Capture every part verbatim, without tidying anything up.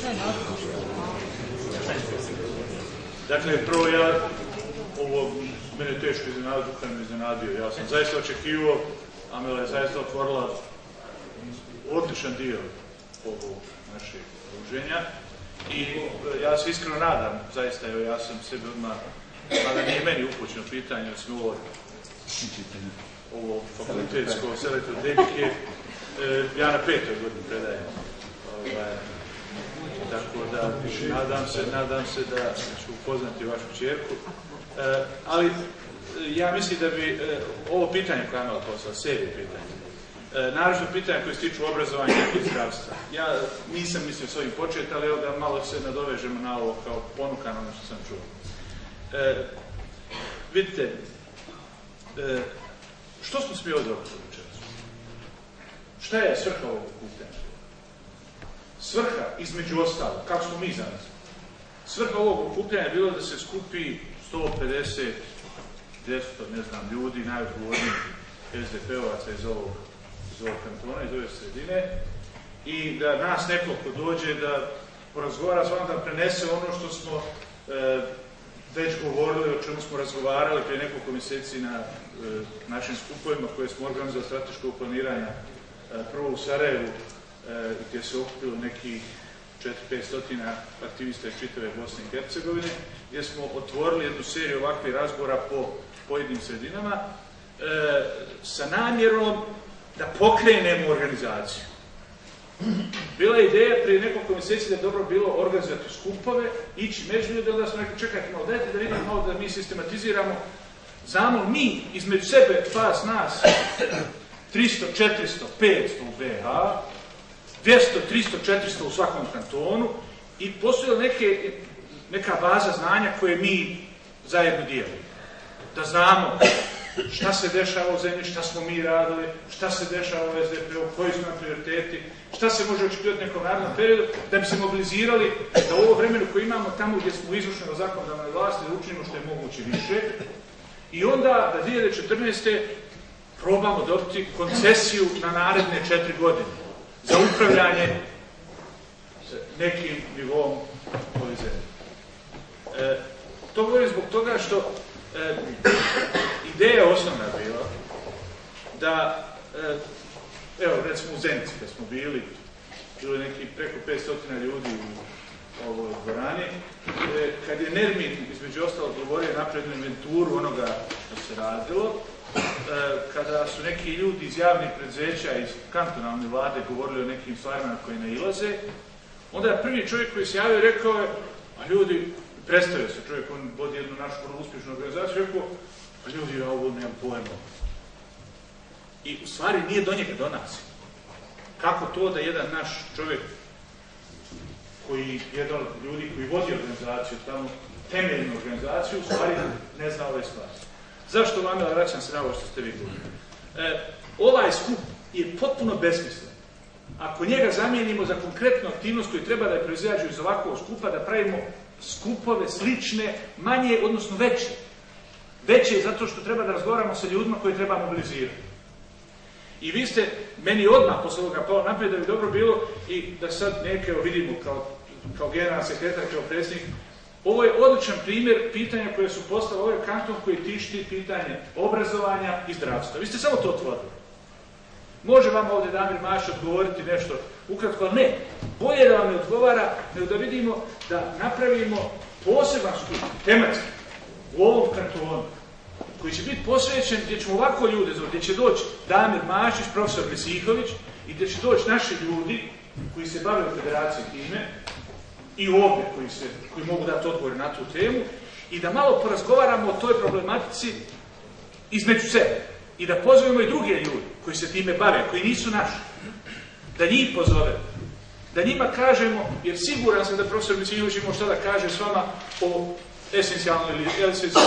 Dakle, prvo ja, ovo mene je teško iznenadio, Duhan me iznenadio. Ja sam zaista očekivao, Amela je zaista otvorila odličan dio ovog našeg druženja i ja se iskreno nadam, zaista, evo ja sam sebi odmah, mada nije meni upućeno pitanje, da smo ovo, ovo fakultetsko selektor debike, ja na petoj godini predajem. Tako da, nadam se, nadam se da ću upoznati vašu kćerku. E, ali ja mislim da bi e, ovo pitanje koje je Amela poslala, serije pitanja, e, naravno pitanja koje se tiču obrazovanja i zdravstva. Ja nisam mislio s ovim početi, ali evo da malo se nadovežemo na ovo kao ponukan ono što sam čuo. E, vidite, e, što smo smi ovdje okupili večeras? Šta je svrha ovog okupljanja? Svrha, između ostalo, kako smo mi zamislili, svrha ovog okupljanja je bilo da se skupi sto pedeset, dvjesto, ne znam, ljudi, najodgovornijih es de pe-ovaca iz ovog, iz ovog kantona, iz ove sredine, i da nas nekoliko dođe da porazgovara s vama, da prenese ono što smo e, već govorili, o čemu smo razgovarali prije nekoliko mjeseci na e, našim skupovima koje smo organizovali strateškog planiranja, e, prvo u Sarajevu, gdje se okupilo nekih četiri do pet stotina aktivista iz čitave Bosne i Hercegovine, gdje smo otvorili jednu seriju ovakvih razgovora po pojedinim sredinama, e, sa namjerom da pokrenemo organizaciju. Bila je ideja prije nekoliko mjeseci da je dobro bilo organizati skupove, ići među ljude, da smo rekli čekajte malo, dajte da vidimo malo da mi sistematiziramo, znamo mi između sebe, vas, nas, tristo, četiristo, petsto u be ha, dvjesto, tristo, četiristo u svakom kantonu i postoje neke, neka baza znanja koje mi zajedno dijelimo. Da znamo šta se dešava u zemlji, šta smo mi radili, šta se dešava u es de pe-u, koji su nam prioriteti, šta se može očekivati u nekom narednom periodu, da bi se mobilizirali da u ovo vremenu koje imamo tamo gdje smo izvršeni od zakonodavne vlasti da učinimo što je moguće više i onda da dvije hiljade četrnaeste. probamo dobiti koncesiju na naredne četiri godine za upravljanje nekim nivom ove zemlje. E, to govorim zbog toga što e, ideja osnovna bila da, e, evo recimo u Zenici kad smo bili, bilo neki preko petsto ljudi u ovoj dvorani, e, kad je Nermin između ostalog govorio naprednu inventuru onoga što se radilo, kada su neki ljudi iz javnih preduzeća, iz kantonalne vlade govorili o nekim stvarima na koje nailaze, onda je prvi čovjek koji se javio rekao je, a ljudi, predstavio se čovjek, on vodi jednu našu vrlo uspješnu organizaciju, rekao, a ljudi, ja ovo nemam pojma. I u stvari nije do njega, do nas. Kako to da jedan naš čovjek, koji, jedan od ljudi koji vodi organizaciju, tamo temeljnu organizaciju, u stvari ne zna ove stvari. Zašto vam, ja vraćam se na ovo što ste vi govorili? E, ovaj skup je potpuno besmislen. Ako njega zamijenimo za konkretnu aktivnost koju treba da je proizađu iz ovakvog skupa, da pravimo skupove slične, manje, odnosno veće. Veće je zato što treba da razgovaramo sa ljudima koje treba mobilizirati. I vi ste meni odmah posle ovoga pao naprijed da bi dobro bilo i da sad neke vidimo kao, kao generalni sekretar, kao predsjednik. Ovo je odličan primjer pitanja koje su postale ovaj kanton koji tišti pitanje obrazovanja i zdravstva. Vi ste samo to otvorili. Može vam ovdje Damir Maš odgovoriti nešto ukratko, ali ne. Bolje da vam ne odgovara, nego da vidimo da napravimo poseban skup, tematski, u ovom kantonu, koji će biti posvećen, gdje ćemo ovako ljude zove, gdje će doći Damir Mašić, profesor Mesihović, i gdje će doći naši ljudi koji se bave u federaciji time, i ovdje koji, se, koji mogu dati odgovore na tu temu, i da malo porazgovaramo o toj problematici između sebe. I da pozovemo i druge ljudi koji se time bave, koji nisu naši. Da njih pozovemo. Da njima kažemo, jer siguran sam da profesor Mesihović ima šta da kaže s vama o esencijalnoj listi.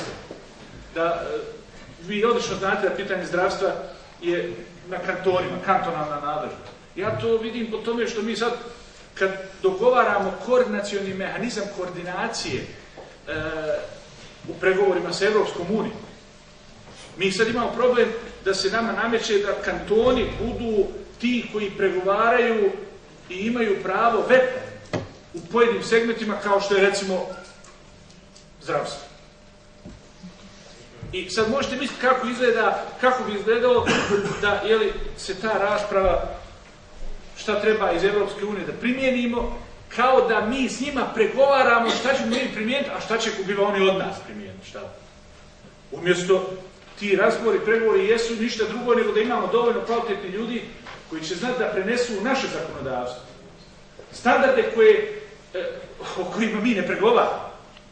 Da vi odlično znate da pitanje zdravstva je na kantonima, kantonalna nadležnost. Ja to vidim po tome što mi sad, kad dogovaramo koordinacioni mehanizam koordinacije e, u pregovorima sa Evropskom unijom, mi sad imamo problem da se nama nameće da kantoni budu ti koji pregovaraju i imaju pravo veta u pojedinim segmentima kao što je recimo zdravstvo. I sad možete misliti kako izgleda, kako bi izgledalo da je li, se ta rasprava šta treba iz Europske unije da primijenimo, kao da mi s njima pregovaramo šta ćemo mi primijeniti, a šta će biva oni od nas primijeniti. Šta? Umjesto ti razgovori, pregovori jesu ništa drugo nego da imamo dovoljno kvalitetni ljudi koji će znati da prenesu u naše zakonodavstvo standarde koje, eh, o kojima mi ne pregovaramo,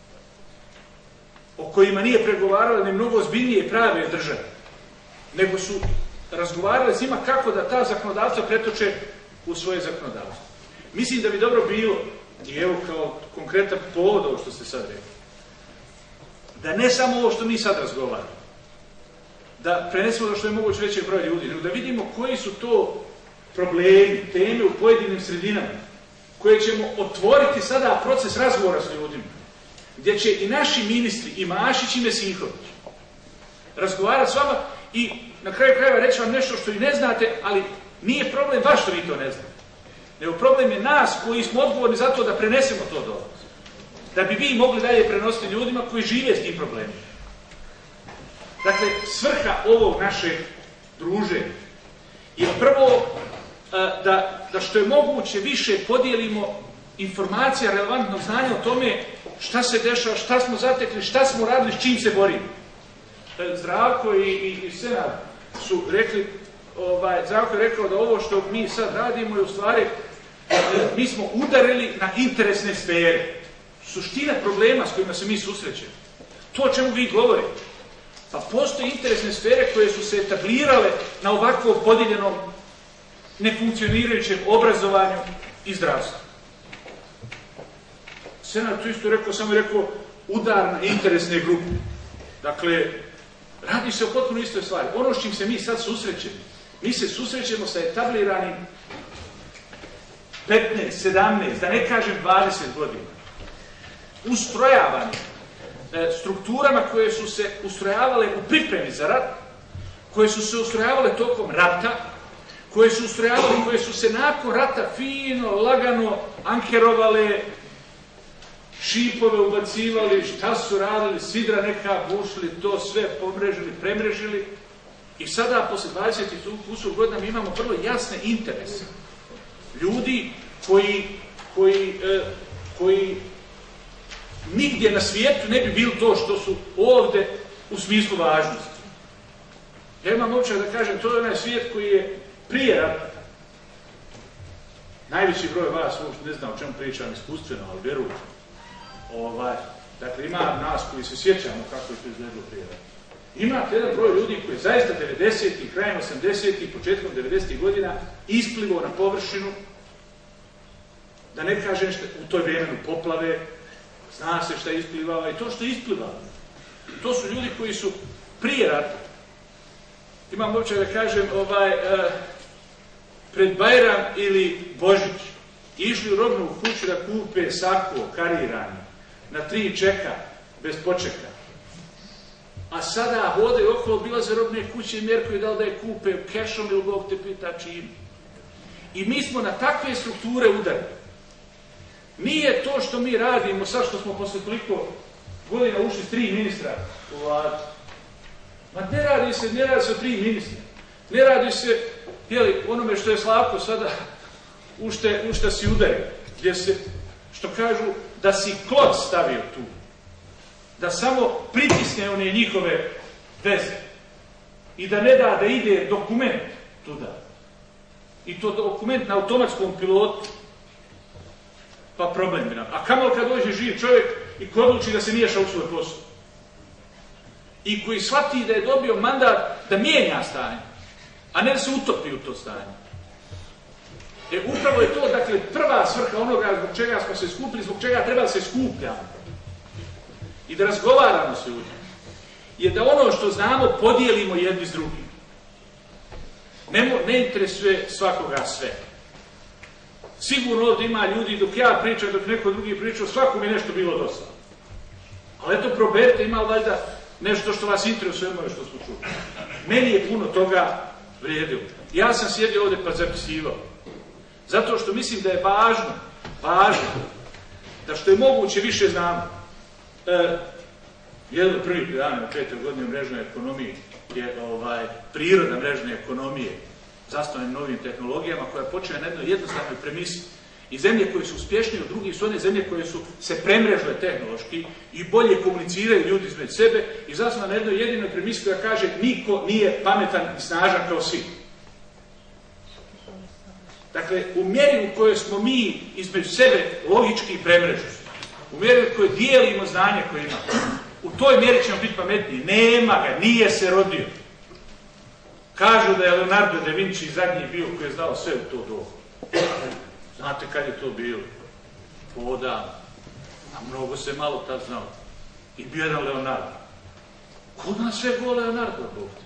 o kojima nije pregovarala ni mnogo ozbiljnije prave države, nego su razgovarali s njima kako da ta zakonodavstva pretoče u svoje zakonodavstvo. Mislim da bi dobro bilo, i evo kao konkretan povod ovo što ste sad rekli, da ne samo ovo što mi sad razgovaramo, da prenesemo do što je moguće veći broj ljudi, nego da vidimo koji su to problemi, teme u pojedinim sredinama, koje ćemo otvoriti sada proces razgovora s ljudima, gdje će i naši ministri, i Mašić i Mesinković, razgovarati s vama i na kraju krajeva reći vam nešto što i ne znate, ali nije problem vaš što vi to ne znate. Nego problem je nas koji smo odgovorni za to da prenesemo to do vas. Da bi vi mogli dalje prenositi ljudima koji žive s tim problemima. Dakle, svrha ovog našeg druženja je prvo da, da što je moguće više podijelimo informacija, relevantnog znanja o tome šta se dešava, šta smo zatekli, šta smo radili, s čim se borimo. Zdravko i, i, i Senad su rekli, ovaj, Zdravko je rekao da ovo što mi sad radimo je u stvari, mi smo udarili na interesne sfere. Suština problema s kojima se mi susrećemo. To o čemu vi govorite. Pa postoje interesne sfere koje su se etablirale na ovakvom podijeljenom, nefunkcionirajućem obrazovanju i zdravstvu. Senat tu isto rekao, samo je rekao udar na interesne grupe. Dakle, radi se o potpuno istoj stvari. Ono s čim se mi sad susrećemo, mi se susrećemo sa etabliranim petnaest, sedamnaest, da ne kažem dvadeset godina, ustrojavanim e, strukturama koje su se ustrojavale u pripremi za rat, koje su se ustrojavale tokom rata, koje su ustrojavale, koje su se nakon rata fino, lagano ankerovale, šipove ubacivali, šta su radili, sidra neka bušli, to sve pomrežili, premrežili. I sada, posle dvadeset kusur godina, mi imamo vrlo jasne interese. Ljudi koji, koji, eh, koji nigdje na svijetu ne bi bili to što su ovdje u smislu važnosti. Ja imam običaj da kažem, to je onaj svijet koji je prije rata. Najveći broj vas uopšte ne zna o čemu pričam iskustveno, ali vjerujte. Ovaj, dakle, ima nas koji se sjećamo kako je to izgledalo prije rata. Imate jedan broj ljudi koji je zaista devedesetih, krajem osamdesetih, početkom devedesetih godina isplivao na površinu, da ne kažem što u toj vremenu poplave, zna se šta je isplivao i to što je isplivao. To su ljudi koji su prije rata, imam običaj da kažem, ovaj, eh, pred Bajram ili Božić, išli u robnu kuću da kupe sako karirani, na tri čeka, bez počeka. A sada hodaju okolo, bilaze robne kuće i mjerkuju da li da je kupe kešom ili Bog te pita čim. I mi smo na takve strukture udarili. Nije to što mi radimo, sad što smo posle toliko godina ušli s tri ministra u vladu. Ma ne radi se, ne radi se o tri ministra. Ne radi se, jeli, onome što je Slavko sada ušte, ušta si udario. Gdje se, što kažu, da si klot stavio tu. Da samo pritisne one njihove veze. I da ne da da ide dokument tuda. I to dokument na automatskom pilotu. Pa problem bi nam. A kamo kad dođe živ čovjek i ko odluči da se miješa u svoj posao. I koji shvati da je dobio mandat da mijenja stanje, a ne da se utopi u to stanje. E upravo je to, dakle, prva svrha onoga zbog čega smo se skupili, zbog čega treba da se skupljamo. I da razgovaramo s ljudima. Je da ono što znamo podijelimo jedni s drugim. Ne, ne interesuje svakoga sve. Sigurno ovdje ima ljudi, dok ja pričam, dok neko drugi pričao, svako mi je nešto bilo dosta. Ali eto, proberite, ima valjda nešto što vas interesuje ono što smo čuli. Meni je puno toga vrijedilo. Ja sam sjedio ovdje pa zapisivao. Zato što mislim da je važno, važno da što je moguće više znamo. E, jedan od prvih predavanja u petoj godini u mrežnoj ekonomiji je ovaj, priroda mrežne ekonomije zasnovana novim tehnologijama koja počne na jednoj jednostavnoj premisi. I zemlje koje su uspješnije od drugih su one zemlje koje su se premrežile tehnološki i bolje komuniciraju ljudi između sebe i zasnovana na jednoj jedinoj premisi koja kaže niko nije pametan i snažan kao svi. Dakle, u mjeri u kojoj smo mi između sebe logički premreženi, u mjeri u kojoj dijelimo znanje koje imamo, u toj mjeri ćemo biti pametniji. Nema ga, nije se rodio. Kažu da je Leonardo da Vinci zadnji bio koji je znao sve u to dobu. Znate kad je to bilo? Odavno. A mnogo se malo tad znao. I bio jedan Leonardo. Kod nas sve go Leonardo, Bog te.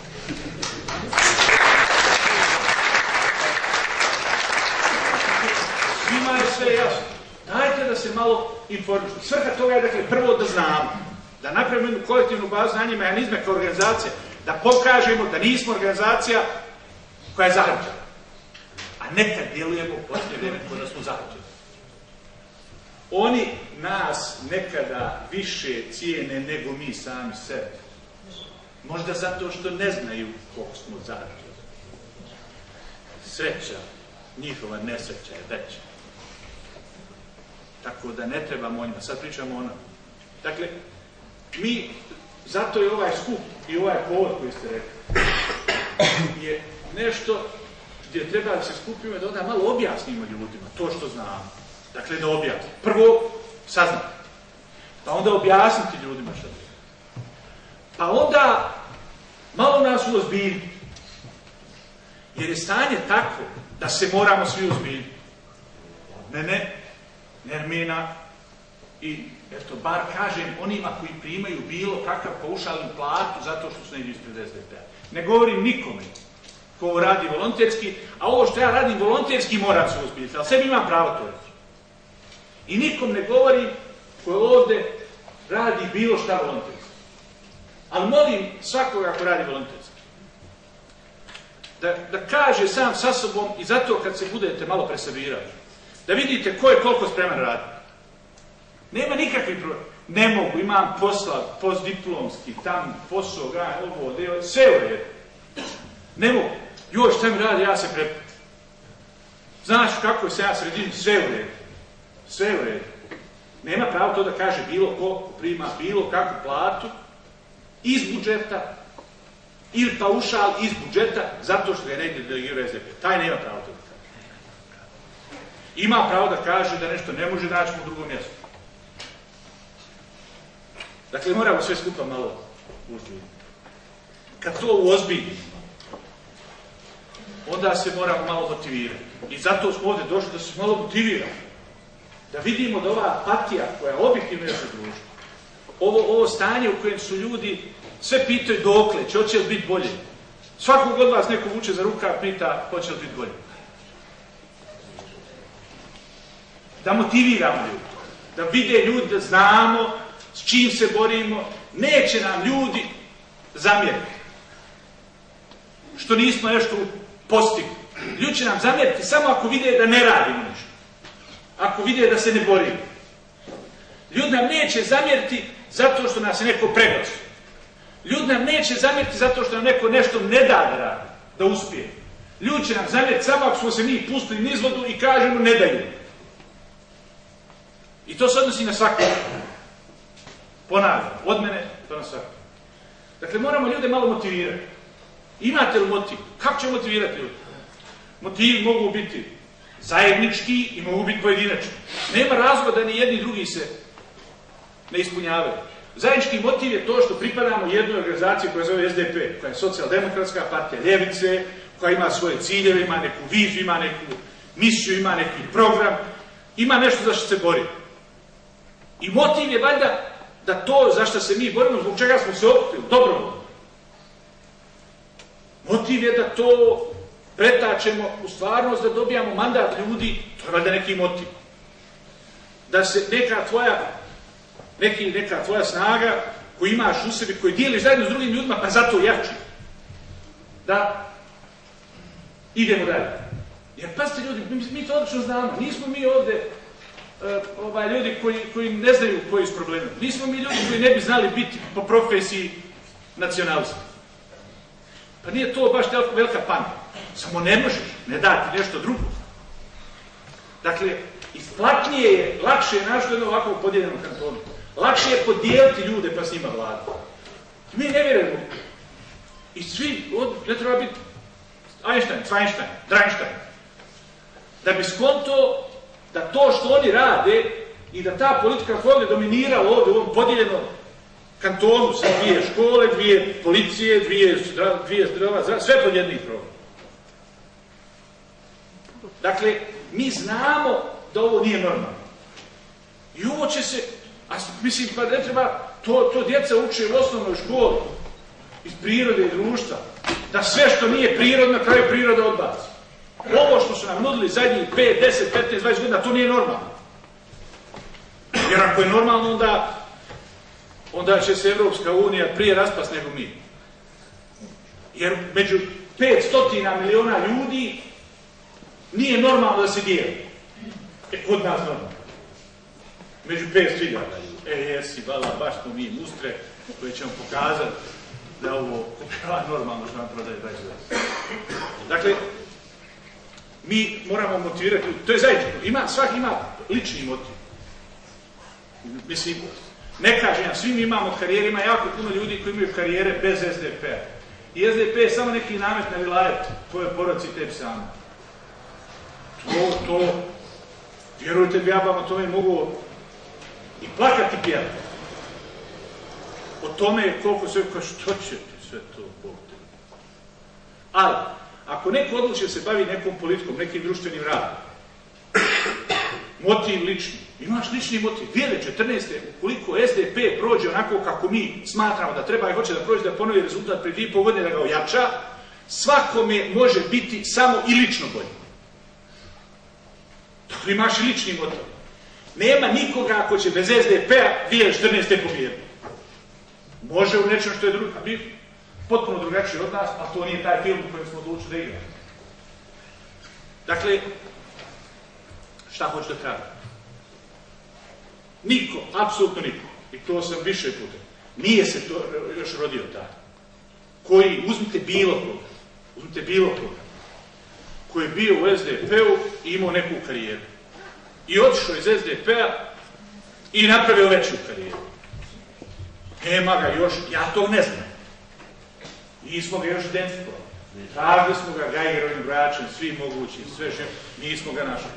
Svima je sve jasno. Dajte da se malo informišu. Svrha toga je, dakle, prvo da znamo. Da napravimo jednu kolektivnu bazu znanja i mehanizme kao organizacija. Da pokažemo da nismo organizacija koja je zahrđena. A nekad djelujemo u posljednje vrijeme kada smo zahrđeni. Oni nas nekada više cijene nego mi sami sebe. Možda zato što ne znaju koliko smo zahrđeni. Sreća, njihova nesreća je veća. Tako da ne trebamo o njima. Sad pričamo o nama. Dakle, mi, zato je ovaj skup i ovaj povod koji ste rekli, je nešto gdje treba da se skupimo i da onda malo objasnimo ljudima to što znamo. Dakle, da objasnimo. Prvo, saznati. Pa onda objasniti ljudima što je. Pa onda malo nas uozbiljiti. Jer je stanje tako da se moramo svi uzbiljiti. Ne, ne. Nermina i, eto, bar kažem onima koji primaju bilo kakav paušalnu platu zato što su negdje ispred es de pe-a. Ne govorim nikome ko radi volonterski, a ovo što ja radim volonterski moram se uzbiljiti, ali sebi imam pravo to reći. I nikom ne govorim ko ovdje radi bilo šta volonterski. Ali molim svakoga ko radi volonterski da, da kaže sam sa sobom i zato kad se budete malo presabirali, da vidite ko je koliko spreman raditi. Nema nikakvih problema. Ne mogu, imam posla, postdiplomski, tam posao, ga, ovo, deo, sve u redu. Ne mogu. Joj, šta mi radi, ja se preputim. Znaš kako se ja sredini, sve u redu. Sve u redu. Nema pravo to da kaže bilo ko prima bilo kakvu platu iz budžeta ili paušal iz budžeta zato što ga je negdje delegirao es de pe. Taj nema pravo to da kaže. Ima pravo da kaže da nešto ne može naći u drugom mjestu. Dakle, moramo sve skupa malo uzbiljiti. Kad to uozbiljimo, onda se moramo malo motivirati. I zato smo ovdje došli da se malo motiviramo. Da vidimo da ova apatija koja objektivno je u društvu, ovo, ovo stanje u kojem su ljudi sve pitaju dokle, će hoće li biti bolje. Svakog od vas neko vuče za ruka, pita hoće li biti bolje. Da motiviramo ljudi, da vide ljudi, da znamo s čim se borimo, neće nam ljudi zamjeriti što nismo nešto postigli. Ljudi će nam zamjeriti samo ako vide da ne radimo ništa, ako vide da se ne borimo. Ljudi nam neće zamjeriti zato što nas je neko preglasio. Ljudi nam neće zamjeriti zato što nam neko nešto ne da da radi, da uspije. Ljudi će nam zamjeriti samo ako smo se mi pustili nizvodu i kažemo ne daju. I to se odnosi na svakog. Ponavljam, od mene to na svakog. Dakle, moramo ljude malo motivirati. Imate li motiv? Kako ćemo motivirati ljudi? Motivi mogu biti zajednički i mogu biti pojedinačni. Nema razloga da ni jedni i drugi se ne ispunjavaju. Zajednički motiv je to što pripadamo jednoj organizaciji koja zove es de pe, koja je socijaldemokratska partija ljevice, koja ima svoje ciljeve, ima neku viziju, ima neku misiju, ima neki program, ima nešto za što se bori. I motiv je valjda da to za što se mi borimo, zbog čega smo se okupili, dobrovoljno. Motiv je da to pretačemo u stvarnost, da dobijamo mandat ljudi, to je valjda neki motiv. Da se neka tvoja, neki, neka tvoja snaga koju imaš u sebi, koju dijeliš zajedno s drugim ljudima, pa zato jači. Da idemo dalje. Jer pazite ljudi, mi, mi to odlično znamo, nismo mi ovdje ovaj, ljudi koji, koji ne znaju koji su problemi. Nismo mi ljudi koji ne bi znali biti po profesiji nacionalisti. Pa nije to baš velika pamet. Samo ne možeš, ne dati nešto drugo. Dakle, isplaknije je, lakše je našto jedno ovako podijeljeno kantonu. Lakše je podijeliti ljude pa s njima vladu. Mi ne vjerujemo. I svi, od, ne treba biti Einstein, Zweinstein, Dreinstein. Da bi skonto da to što oni rade i da ta politika koja je dominirala ovdje u ovom podijeljenom kantonu sa dvije škole, dvije policije, dvije, dvije zdrava, sve pod jednih problema. Dakle, mi znamo da ovo nije normalno. I ovo će se, a mislim, pa ne treba, to, to djeca uče u osnovnoj školi, iz prirode i društva, da sve što nije prirodno, na kraju priroda odbaci. Ovo što su nam nudili zadnjih pet, deset, petnaest, dvadeset godina, to nije normalno. Jer ako je normalno, onda, onda će se Evropska unija prije raspast nego mi. Jer među petsto miliona ljudi nije normalno da se dijeli. E, kod nas normalno. Među petsto hiljada ljudi. E, jesi, vala, baš smo mi mustre koji ćemo pokazati da ovo je normalno što nam prodaje dvadeset godina. Dakle, mi moramo motivirati, to je zajedno, ima, svaki ima lični motiv. Mislim, ne kažem ja, svi mi imamo karijere, ima jako puno ljudi koji imaju karijere bez S D P-a. I S D P je samo neki namet na vilajet koje poroci tebi sami. To, to, vjerujte bi, ja vam o tome mogu i plakati pjevati. O tome koliko sve, kao što će ti sve to Bog te. Ali, ako neko odluči da se bavi nekom politikom, nekim društvenim radom, motiv lični, imaš lični motiv, dvije hiljade četrnaeste. ukoliko S D P prođe onako kako mi smatramo da treba i hoće da prođe, da ponovi rezultat prije dvije i pol godine, da ga ojača, svakome može biti samo i lično bolje. Dakle, imaš i lični motiv. Nema nikoga ako će bez S D P-a dvije hiljade četrnaeste. pobjediti. Može u nečem što je drugo, potpuno drugačije od nas, a to nije taj film u kojem smo odlučili da igramo. Dakle, šta hoću da kažem? Niko, apsolutno niko, i to sam više puta, nije se to još rodio taj, koji, uzmite bilo koga, uzmite bilo koga, koji je bio u S D P-u i imao neku karijeru. I otišao iz S D P-a i napravio veću karijeru. Nema ga još, ja to ne znam. Nismo ga još identifikovali. Tražili smo ga Geigerovim bračem, svi mogući, sve še, nismo ga našli.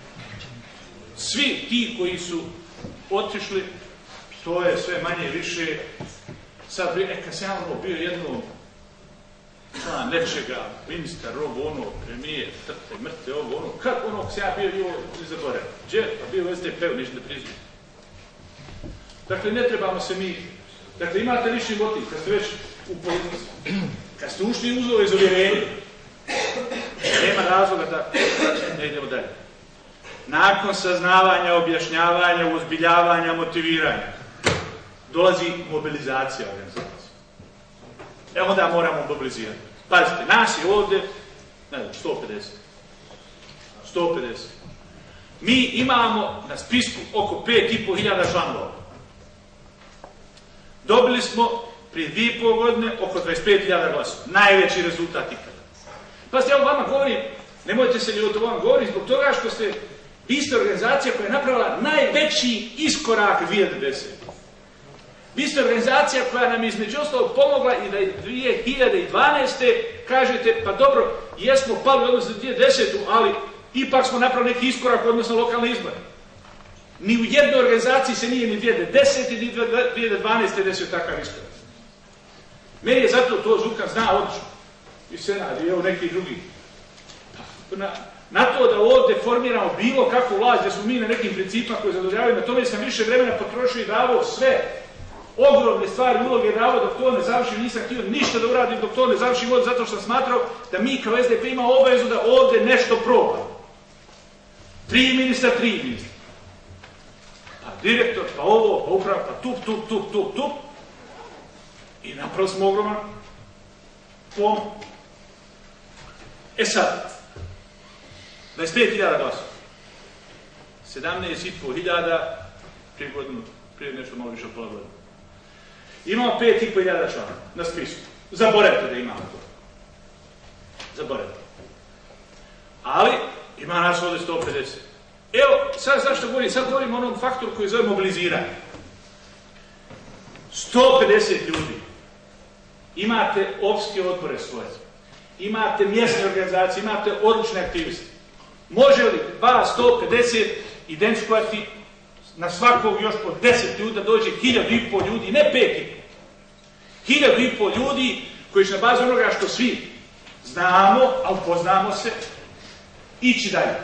Svi ti koji su otišli, to je sve manje više, sad, e, kad sam ja bio jednom član nečega, ministar, ovo, ono, premijer, trte, mrte, ovo, ono, kad ono, kad sam ja bio, bio, ne zaboravim. Gdje? Pa bio u S D P-u, ništa da priznam. Dakle, ne trebamo se mi, dakle, imate lični motiv, kad ste već u politici, kad ste ušli uz ovo izovjerenje, nema razloga da ne idemo dalje. Nakon saznavanja, objašnjavanja, uzbiljavanja, motiviranja, dolazi mobilizacija organizacije. E onda moramo mobilizirati. Pazite, nas je ovdje, ne znam, sto pedeset. sto pedeset. Mi imamo na spisku oko pet i po hiljada članova. Dobili smo prije dvije i pol godine oko dvadeset pet hiljada glasova. Najveći rezultat ikada. Pazite, ja vam govorim, nemojte se ljutiti, vam govorim zbog toga što ste, vi ste organizacija koja je napravila najveći iskorak dvije hiljade desete. Vi ste organizacija koja nam između ostalog pomogla i da dvije hiljade dvanaeste. kažete, pa dobro, jesmo pali odnosno za dvije hiljade desetu. ali ipak smo napravili neki iskorak odnosno lokalne izbore. Ni u jednoj organizaciji se nije ni dvije hiljade desete ni dvije hiljade dvanaeste. desio takav iskorak. Meni je zato to Zukan zna odlično. I Senad i evo neki drugi. Na, na to da ovdje formiramo bilo kakvu vlast, gdje smo mi na nekim principima koji zadovoljavaju, na tome sam više vremena potrošio i davao sve ogromne stvari, uloge davao dok to ne završim, nisam htio ništa da uradim dok to ne završim ovdje, zato što sam smatrao da mi kao S D P ima obavezu da ovdje nešto probamo. Tri ministra, tri ministra. Pa direktor, pa ovo, pa upravo, pa tup, tup, tup, tup, tup. I napravo smo ogroman pom. E sad, dvadeset pet hiljada glasova. sedamnaest i po hiljada, prije godinu, prije nešto malo više od pola godina. Imamo pet i po hiljada člana na spisu. Zaboravite da imamo to. Zaboravite. Ali, ima nas ovdje sto pedeset. Evo, sad zašto govorim? Sad govorim o onom faktoru koji zove mobiliziranje. sto pedeset ljudi. Imate opske odbore svoje. Imate mjesne organizacije, imate odlične aktiviste. Može li vas sto pedeset identifikovati na svakog još po deset ljudi da dođe hiljadu i pol ljudi, ne pet i pol. Hiljadu i pol ljudi koji će na bazi onoga što svi znamo, a upoznamo se, ići dalje.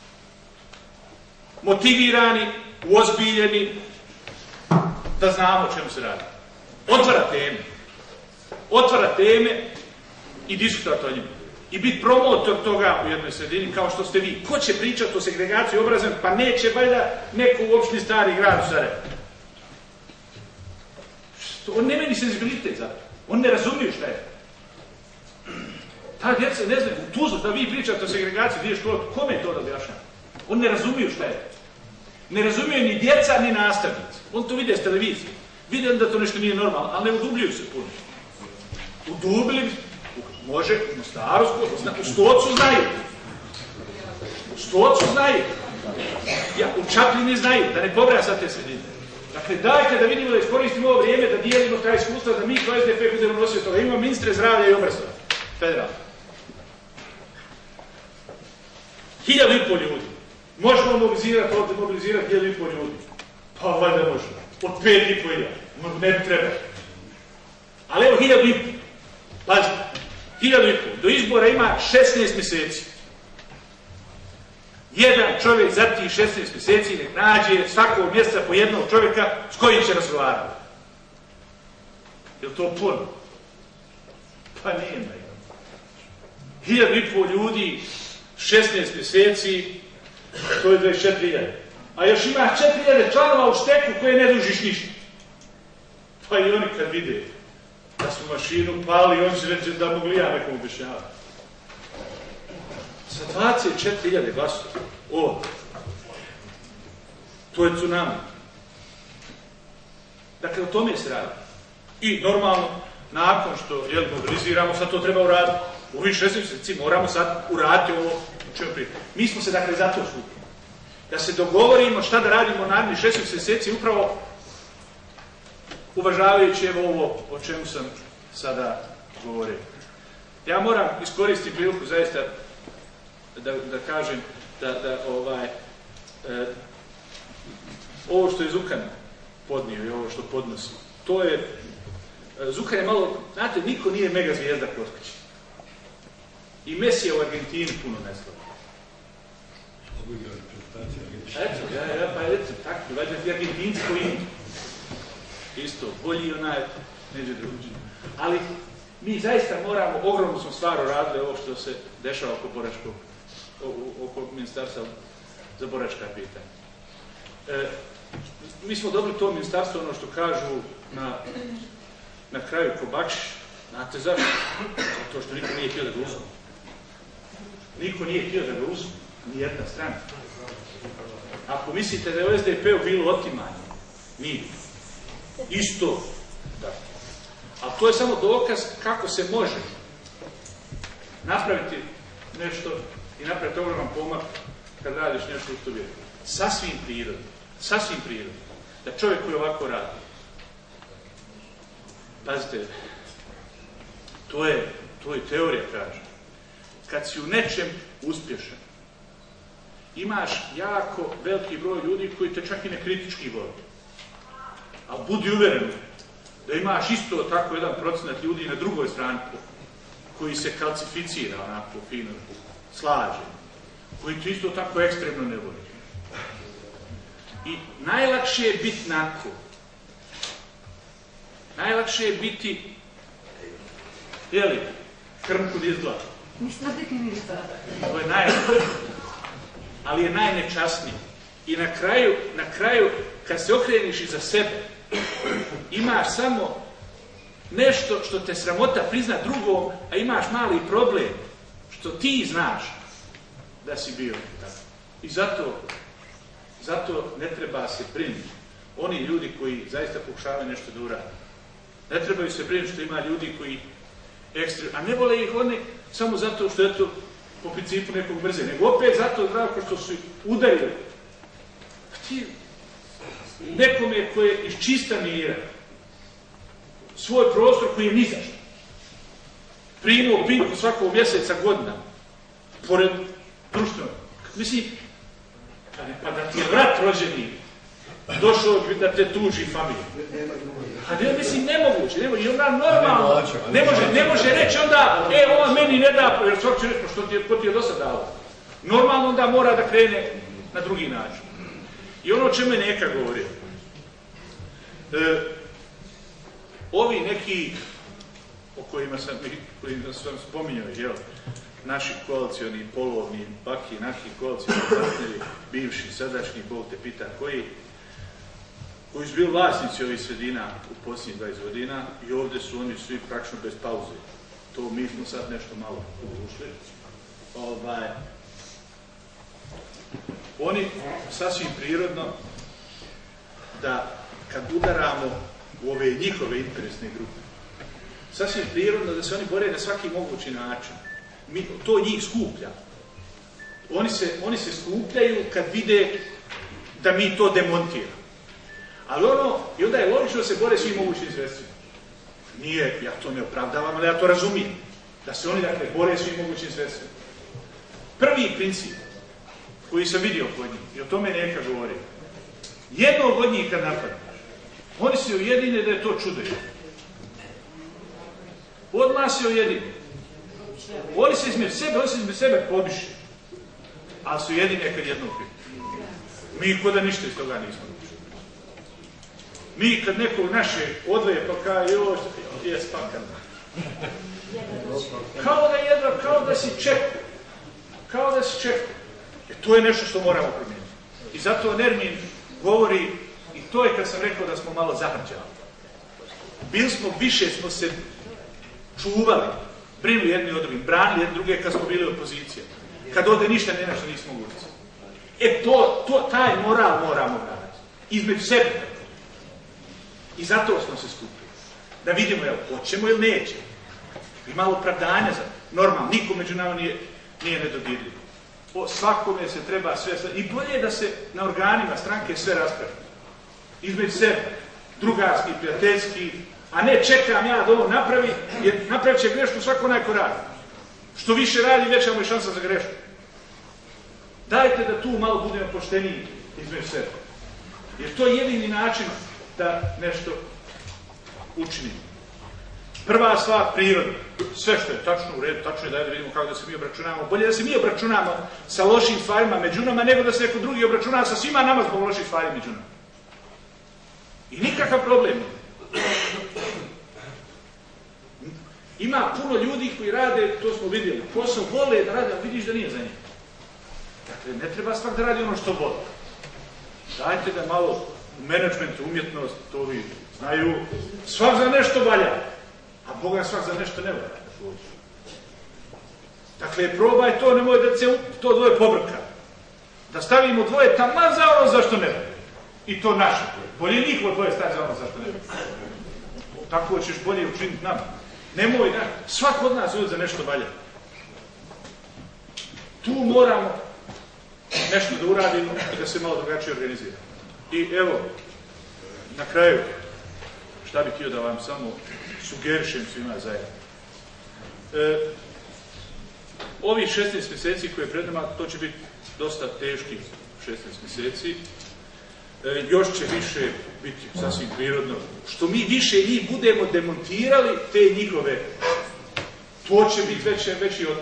Motivirani, uozbiljeni, da znamo o čemu se radi. Otvara teme. Otvara teme i diskutovati o njima. I biti promotor toga u jednoj sredini kao što ste vi. Ko će pričati o segregaciji obrazovanja? Pa neće valjda neko u opštini Stari Grad u Sarajevu. On nema ni senzibilitet za to. On ne razumiju šta je. Ta djeca ne znaju, u Tuzlu da vi pričate o segregaciji dvije škole, kome je to da objašnjava? On ne razumiju šta je. Ne razumiju ni djeca, ni nastavnici. On to vide s televizije. Vide da to nešto nije normalno, ali ne udubljuju se puno. Udubili, može, u Mostaru, u Stocu znaju. U Stocu znaju. Ja, u Čapljini znaju, da ne pobraja sad te sredine. Dakle, dajte da vidimo, da iskoristimo ovo vrijeme, da dijelimo taj iskustva, da mi kao S D P budemo nosili toga. Imamo ministre zdravlja i obrazovanja. Federalno. Hiljadu i pol ljudi. Možemo mobilizirati ovdje, mobilizirati hiljadu i pol ljudi. Pa valjda možemo. Od pet i pol hiljada. Ne bi trebalo. Ali evo hiljadu i pol. Pazite. Hiljadu i pol. Do izbora ima šesnaest mjeseci. Jedan čovjek za tih šesnaest mjeseci nek nađe svakog mjeseca po jednog čovjeka s kojim će razgovarati. Je li to puno? Pa nije. Hiljadu i pol ljudi, šesnaest mjeseci, to je dvadeset četiri hiljade. A još ima četiri hiljade članova u šteku koje ne dužiš ništa. Pa i oni kad vide da su mašinu pali, oni će reći da mogli ja nekom objašnjavati. Sa dvadeset četiri hiljade glasova. O, to je tsunami. Dakle, o tome se radi. I normalno, nakon što jel, mobiliziramo, sad to treba uraditi. U ovih šesnaest mjeseci moramo sad uraditi ovo o čemu pričamo. Mi smo se dakle zato skupili. Da se dogovorimo šta da radimo narednih šesnaest mjeseci upravo uvažavajući evo ovo o čemu sam sada govorio. Ja moram iskoristiti priliku zaista da, da kažem da, da ovaj, e, ovo što je Zukan podnio i ovo što podnosi, to je, e, Zukan je malo, znate, niko nije mega zvijezda kod kuće. I Messi je u Argentini puno neslava. Eto, ja, ja, pa eto, tako, vađa ti Argentinci koji idu. Isto, bolji onaj, neđe drugi. Ali mi zaista moramo, ogromno smo stvar uradili ovo što se dešava oko boračkog, oko ministarstva za boračka pitanja. E, mi smo dobili to ministarstvo, ono što kažu na, na kraju ko bakšiš. Znate zašto? Zato što niko nije htio da ga uzme. Niko nije htio da ga uzme. Nijedna strana. Ako mislite da je u S D P-u bilo otimanje, nije. Isto. Da. Ali to je samo dokaz kako se može napraviti nešto i napraviti ogroman pomak kad radiš nešto u to vjeru. Sasvim prirodno. Sasvim prirodno. Da čovjek koji ovako radi. Pazite, to je, to je teorija, kaže. Kad si u nečem uspješan, imaš jako veliki broj ljudi koji te čak i ne kritički vole. Ali budi uvjeren da imaš isto tako jedan procenat ljudi na drugoj strani koji se kalcificira onako fino, slaže, koji te isto tako ekstremno ne voli. I najlakše je biti nako. Najlakše je biti, jeli, krmku dizla. To je najlakše. Ali je najnečasniji. I na kraju, na kraju, kad se okreniš iza sebe, imaš samo nešto što te sramota prizna drugom, a imaš mali problem, što ti znaš da si bio tako. I zato, Zato ne treba se brinuti. Oni ljudi koji zaista pokušavaju nešto da urade. Ne trebaju se brinuti što ima ljudi koji ekstra, a ne vole ih oni samo zato što je to po principu nekog mrze, nego opet zato drago što su udarili. Ti nekome koji je iz čista mira svoj prostor koji je nizašto primao pinku svakog mjeseca godina pored društvenog. Mislim, pa da ti je brat rođeni došao da te tuži familiju. A ne, mislim, nemoguće. Ne, I onda normalno ne može, ne može reći onda, e, ova meni ne da, jer svak će reći, pa što ti je, ko ti je do sad dao. Normalno onda mora da krene na drugi način. I ono o čemu je neka govorio. E, ovi neki o kojima sam, kojima sam spominjao, jel, naši koalicioni, polovni, baki, naši koalicioni partneri, bivši, sadašnji, Bog te pita, koji, koji su bili vlasnici ovih sredina u posljednjih dvadeset godina i ovdje su oni svi praktično bez pauze. To mi smo sad nešto malo ušli. Ovaj, oni sasvim prirodno da kad udaramo u ove njihove interesne grupe, sasvim prirodno da se oni bore na svaki mogući način. Mi, to njih skuplja. Oni se, oni se skupljaju kad vide da mi to demontiramo. Ali ono, i onda je logično da se bore svim mogućim sredstvima. Nije, ja to ne opravdavam, ali ja to razumijem. Da se oni, dakle, bore svim mogućim sredstvima. Prvi princip koji sam vidio kod njih, i o tome neka govori, jednog od njih kad napadneš, oni se ujedine da je to čudo. Odmah se ujedine. Oni se između sebe, oni se između sebe pobiše. Ali su ujedine kad jednog pita. Mi kod da ništa iz toga nismo. Mi kad nekog naše odvoje pa kao joj, je spakan. Kao da jedva, kao da si čekao. Kao da si čekao. E, to je nešto što moramo promijeniti. I zato Nermin govori, i to je kad sam rekao da smo malo zahrđali. Bili smo, više smo se čuvali, brinuli jedni od drugim, branili jedni druge kad smo bili opozicija. Kad ovdje ništa ne nešto nismo utjecali. E to, to, taj moral moramo braniti. Između sebe. I zato smo se skupili. Da vidimo, jel, hoćemo ili nećemo. I malo opravdanja za normalno. Niko među nama nije, nije nedodirljiv. O svakome se treba sve... I bolje je da se na organima stranke sve raspravi. Između sebe. Drugarski, prijateljski. A ne čekam ja da ovo napravi, jer napravit će grešku svako onaj ko radi. Što više radi, veća mu je šansa za grešku. Dajte da tu malo budemo pošteniji između sebe. Jer to je jedini način da nešto učinimo. Prva stvar, priroda. Sve što je tačno u redu, tačno je da vidimo kako da se mi obračunamo. Bolje da se mi obračunamo sa lošim stvarima među nama, nego da se neko drugi obračuna sa svima nama zbog loših stvari među nama. I nikakav problem. Ima puno ljudi koji rade, to smo vidjeli, posao vole da rade, a vidiš da nije za njih. Dakle, ne treba svak da radi ono što vole. Dajte da malo u menadžmentu, umjetnost, to vi znaju, svak za nešto valja, a Boga svak za nešto ne valja. Dakle, probaj to, nemoj da se to dvoje pobrka. Da stavimo dvoje taman za ono zašto ne valja. I to naše. Bolje njihovo dvoje staviti za ono zašto ne valja. Tako ćeš bolje učiniti nama. Nemoj, da, svak od nas ovdje za nešto valja. Tu moramo nešto da uradimo i da se malo drugačije organiziramo. I evo, na kraju, šta bih htio da vam samo sugerišem svima zajedno. E, ovih šesnaest mjeseci koje je pred nama, to će biti dosta teški šesnaest mjeseci. E, još će više biti sasvim prirodno. Što mi više njih budemo demontirali, te njihove, to će biti veće, veći od...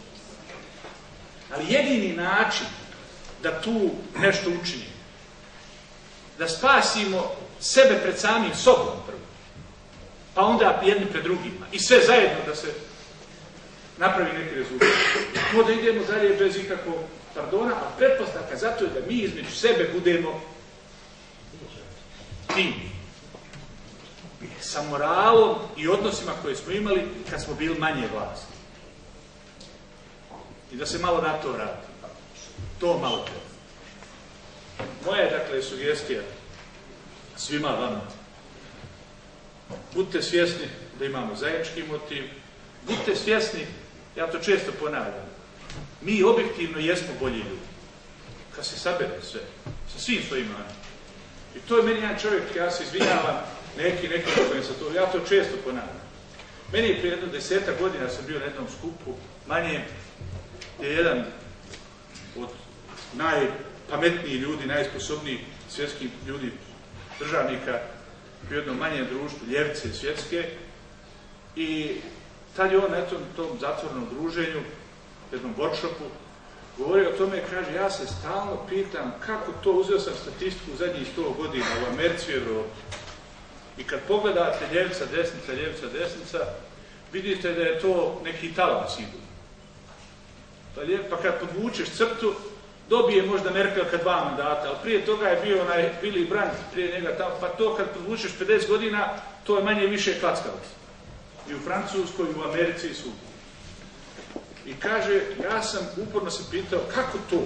Ali jedini način da tu nešto učinimo, da spasimo sebe pred samim sobom prvo, pa onda jedni pred drugima i sve zajedno da se napravi neki rezultat. No da idemo dalje bez ikakvog pardona, a pretpostavka zato je da mi između sebe budemo tim. Sa moralom i odnosima koje smo imali kad smo bili manje vlasti. I da se malo na to radi. To malo treba. Moja je, dakle, sugestija svima vama. Budite svjesni da imamo zajednički motiv. Budite svjesni, ja to često ponavljam, mi objektivno jesmo bolji ljudi. Kad se sabere sve, sa svim svojim manima. I to je meni jedan čovjek, ja se izvinjavam, neki, neki kojim sam to, ja to često ponavljam. Meni je prije jedno desetak godina sam bio na jednom skupu, manje, gdje je jedan od najpametnijih ljudi, najsposobnijih svjetskih ljudi, državnika, u jednom manjem društvu, ljevice svjetske, i tad je on na tom, tom zatvornom druženju, jednom workshopu, govorio o tome, kaže, ja se stalno pitam kako to, uzeo sam statistiku u zadnjih sto godina u Americi i Evropi. I kad pogledate ljevica, desnica, ljevica, desnica, vidite da je to neki talan sigurno. Pa kad podvučeš crtu, dobije možda Merkelka dva mandata, ali prije toga je bio onaj Willy Brandt, prije njega tamo, pa to kad podvučeš pedeset godina, to je manje više klackavac. I u Francuskoj, i u Americi, i svugdje. I kaže, ja sam uporno se pitao kako to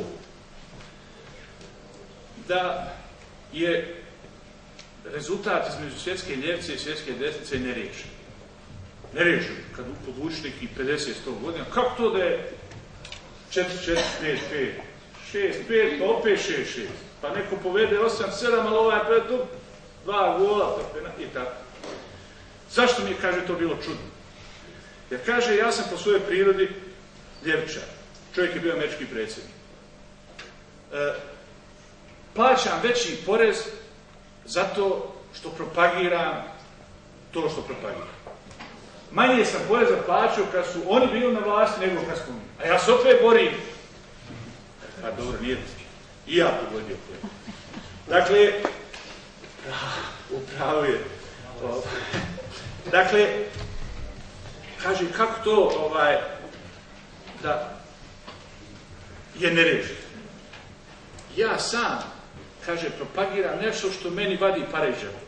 da je rezultat između svjetske ljevice i svjetske desnice neriješen. Neriješen, kad podvučeš neki pedeset do sto godina, kako to da je četiri četiri pet pet šest pet, pa opet šest šest, pa neko povede osam sedam, ali ovaj pet tu, dva gola, i tako. Zašto mi je, kaže, to bilo čudno? Jer kaže, ja sam po svojoj prirodi ljevičar. Čovjek je bio američki predsjednik. E, plaćam veći porez zato što propagiram to što propagiram. Manje sam poreza plaćao kad su oni bili na vlasti nego kad smo mi. A ja se opet borim. A dobro, nije i ja pogodio koje. Dakle, upravo je. Dakle, kaže, kako to ovaj, da je neriješeno. Ja sam, kaže, propagiram nešto što meni vadi pare iz džepa.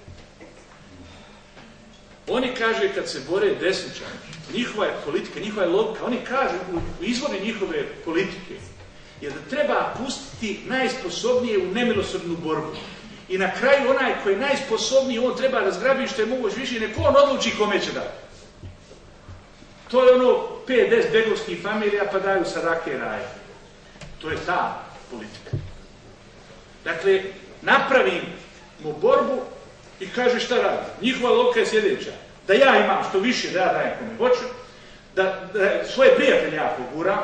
Oni, kaže, kad se bore desničari, njihova je politika, njihova je logika, oni kažu u izvori njihove politike je da treba pustiti najsposobnije u nemilosrdnu borbu. I na kraju onaj koji je najsposobniji, on treba da zgrabi što je moguće više, neko on odluči kome će dati. To je ono pet deset begovskih familija pa daju sarake raje. To je ta politika. Dakle, napravimo borbu i kaže šta radi. Njihova logika je sljedeća. Da ja imam što više, da ja dajem kome hoću, da, da svoje prijatelje ja poguram,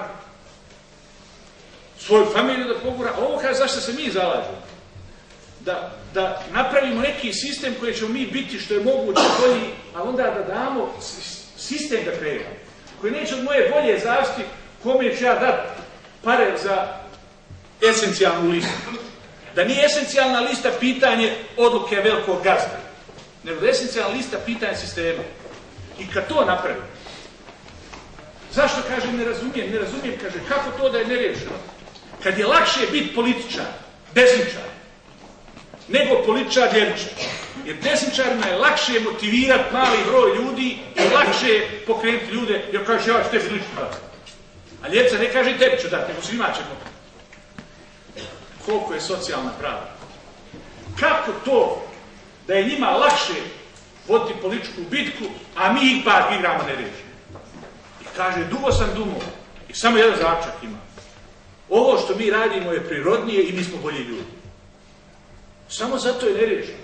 svoju familiju da poguram, a ovo kaže zašto se mi zalažemo. Da, da napravimo neki sistem koji ćemo mi biti što je moguće bolji, a onda da damo sistem da kreiramo. Koji neće od moje volje zavisiti kome ću ja dati pare za esencijalnu listu. Da nije esencijalna lista pitanje odluke velikog gazde, nego da je esencijalna lista pitanje sistema. I kad to napravimo, zašto, kaže, ne razumijem, ne razumijem, kaže, kako to da je neriješeno? Kad je lakše biti političar, desničar, nego političar ljevičar. Jer desničarima je lakše motivirati mali broj ljudi i lakše pokrenuti ljude, jer kaže, ja ću tebi lično dati. A ljevica ne kaže, tebi ću dati, nego svima ćemo. Koliko je socijalna pravda. Kako to da je njima lakše voditi političku bitku, a mi ih bar igramo neriješeno? I kaže, dugo sam dumao i samo jedan zaključak ima. Ovo što mi radimo je prirodnije i mi smo bolji ljudi. Samo zato je neriješeno.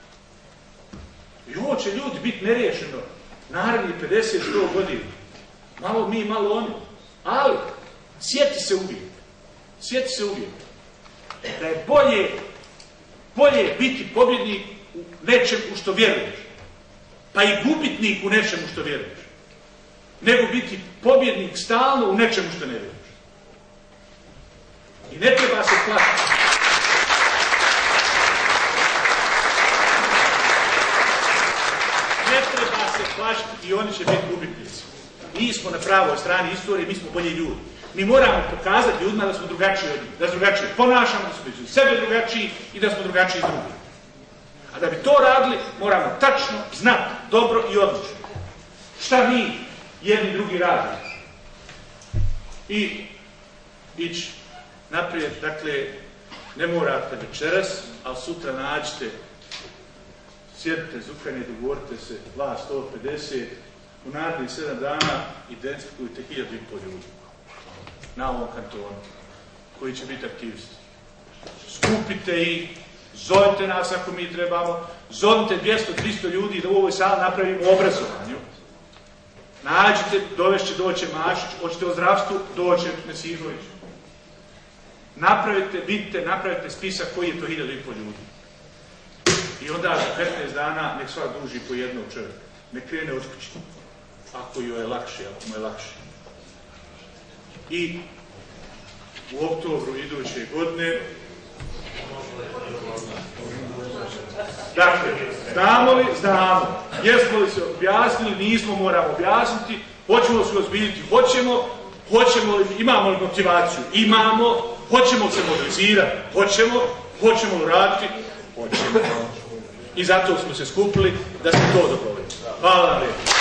I ovo će ljudi biti neriješeno narednih pedeset do sto godina. Malo mi, malo oni. Ali, sjeti se uvijek. Sjeti se uvijek. Da je bolje, bolje biti pobjednik u nečem u što vjeruješ. Pa i gubitnik u nečemu što vjeruješ. Nego biti pobjednik stalno u nečemu što ne vjeruješ. I ne treba se plašiti. Ne treba se plašiti i oni će biti gubitnici. Mi smo na pravoj strani istorije, mi smo bolji ljudi. Mi moramo pokazati ljudima da smo drugačiji od njih, da smo drugačiji ponašamo, da smo iz sebe drugačiji i da smo drugačiji iz drugih. A da bi to radili, moramo tačno znati, dobro i odlično. Šta mi jedni drugi radimo. I ići naprijed, dakle, Ne morate večeras, ali sutra nađite, sjedite Zukanje, dogovorite se, vas sto pedeset, u narednih sedam dana identifikujte hiljadu i pol ljudi na ovom kantonu, koji će biti aktivisti. Skupite ih, zovite nas ako mi trebamo, zovite dvjesto do tristo ljudi da u ovoj sali napravimo obrazovanju. Nađite, dovešće, doće Mašić, hoćete o zdravstvu, doće Mesihović. Napravite, vidite, napravite spisak koji je to hiljadu i pol ljudi. I onda za petnaest dana nek svak duži po jednog čovjeka. Nek krene od kući. Ako joj je lakše, ako mu je lakše. I u oktobru iduće godine, dakle, znamo li? Znamo. Jesmo li se objasnili? Nismo, moramo objasniti. Hoćemo se ozbiljiti? Hoćemo. Hoćemo li, imamo li motivaciju? Imamo. Hoćemo se mobilizirati? Hoćemo. Hoćemo li raditi? Hoćemo. I zato smo se skupili da se to dogovorimo. Hvala vam lijepo.